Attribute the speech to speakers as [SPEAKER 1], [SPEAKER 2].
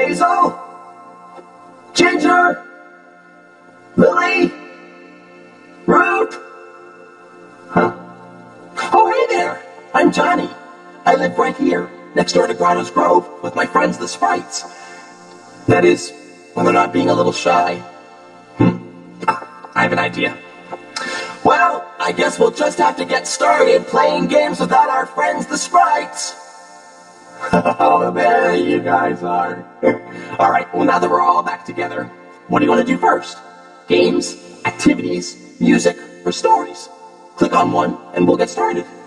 [SPEAKER 1] Hazel, Ginger, Lily, Ruth. Huh? Oh, hey there. I'm Johnny. I live right here, next door to Grotto's Grove, with my friends, the Sprites. That is, when they're not being a little shy. I have an idea. Well, I guess we'll just have to get started playing games without our friends, the Sprites. Oh, there you guys are. All right, well, now that we're all back together, what do you want to do first? Games, activities, music, or stories? Click on one, and we'll get started.